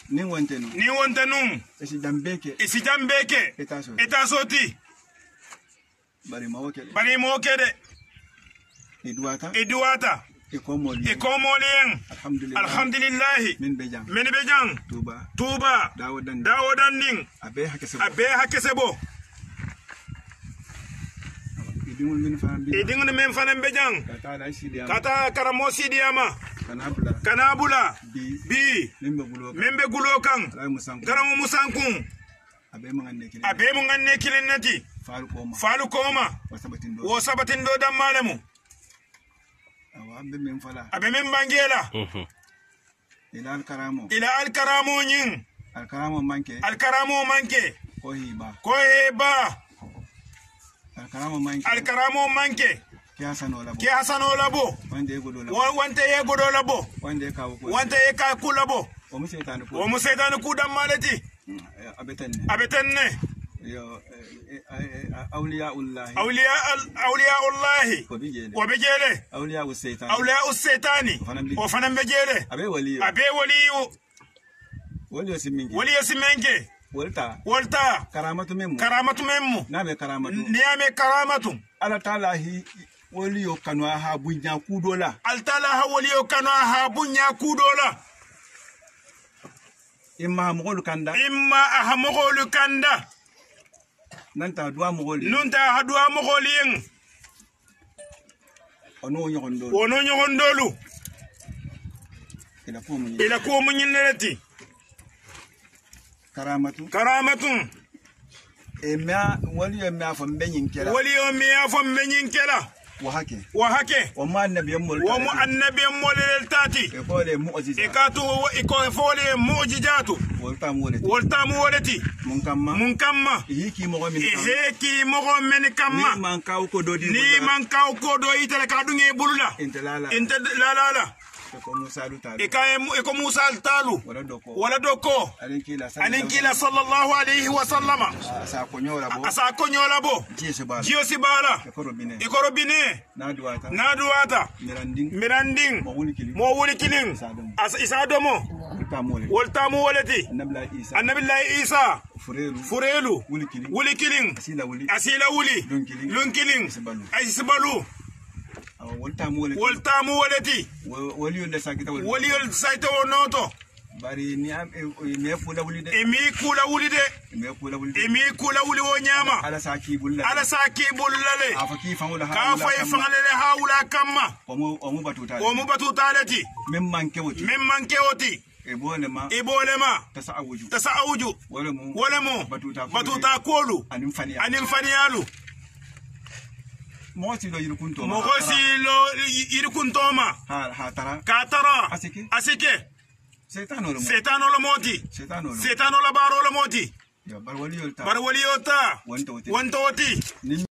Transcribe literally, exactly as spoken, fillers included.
ni wonte no ni wonte num esi jambeke esi jambeke etaso etasoti bari mawoke bari mokede eduata eduata ikomoli ikomolien alhamdulillah alhamdulillah min bejang min bejang tuba tuba dawodan dawodan ning abe hakese abe hakesebo idingul min fambi idingul min fanan bejang kata la sidi kata karamo sidiyama kanabula kanabula bi bi membe gulo membe gulo kan ala musanku garamo musankun abe manganne kile abe mun ganne kilinnati falu koma falu koma wasabatin do wo sabatin do dan malamu awa abe men fala abe men bangela ila al karamo ila al karamo nyin al karamo manke al karamo manke ko hiba ko heba al karamo manke al karamo manke ki hasano labo ki hasano labo wande godo labo wante ye godo labo wande ka ko wante ye ka ku labo o musetan ko o musetan ku dan malati abetan abetenne yo awliya ullahi awliya awliya ullahi ko bijele wa bijele awliya usaytan awliya usaytani o fanan bijele abe wali abe waliyu wali simingi wali simenke walta walta karamatu memmu karamatu memmu nabe karamatu niyame karamatu ala taala hi wali yo kanwa ha bunya kudola al taala ha wali yo kanwa ha bunya kudola imma mogolu kanda imma aha mogolu kanda nanta duwa mogoli nunta ha duwa mogoli yen ono nyogondolu ono nyogondolu ila ko mun ila ko mun yinnerati karamatu karamatu emma wali yo ma fo benyin kela wali yo mi afo menyin kela wa hake wa hake wa ma annabiyyan mul wa mu annabiyyan mul tati e ko le mu'jiza e ka to e ko fole mu'jizatu wolta mu wolati wolta mu wolati mun kamma mun kamma hiki mo min e heki mo men kamma ni man kaw ko do di ni man kaw ko do itele ka dunge bulula intelala intelala ko musa lu talu e ka e ko musa talu wala doko wala doko alin kila anin kila sallallahu alaihi wa sallama sa ko nyola bo asa ko nyola bo jiyo bala jiyo sibala ko robine e ko robine na duwata na duwata miranding miranding mo wuli kilin mo wuli kilin as isa domo wolta mu wolati wolta mu wolati annabla isa annabillahi isa furelu furelu wuli kilin wuli kilin asila wuli asila wuli lun kilin lun kilin sibalu ay sibalu wolta mu wolati wolta mu wolati wali yo le sakita wali wali yo saito noto bari ni am me fula wuli de emi kula wuli de me fula wuli de emi kula wuli wo nyama ala saki bulla ala saki bullale afaki fangula ha ka fay fangalele hawla kamma omu omu batuta o mu batutalati mem manke woti mem manke woti e bolema e bolema tasawuju tasawuju wala mu wala mu batuta batuta kolu anim fani anim faniyalu mosi lo yirkunto mo gosi lo yirkuntoma ha ha tara ka tara asike asike setano lo setano lo moti setano lo setano lo baro lo moti ya bar wali yolta bar wali yota wonto woti wonto woti